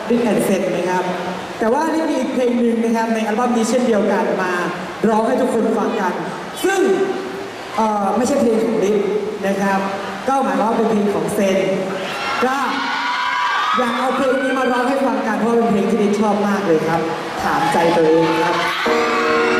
ดิสแอนเซนนะครับแต่ว่านี่มีอีกเพลงหนึ่งนะครับในอัลบั้มนี้เช่นเดียวกันมาร้องให้ทุกคนฟังกันซึ่งไม่ใช่เพลงของดิสนะครับก็หมายว่าเป็นเพลงของเซนก็อยากเอาเพลงนี้มาร้องให้ฟังกันเพราะเป็นเพลงที่ดิสชอบมากเลยครับถามใจตัวเองครับ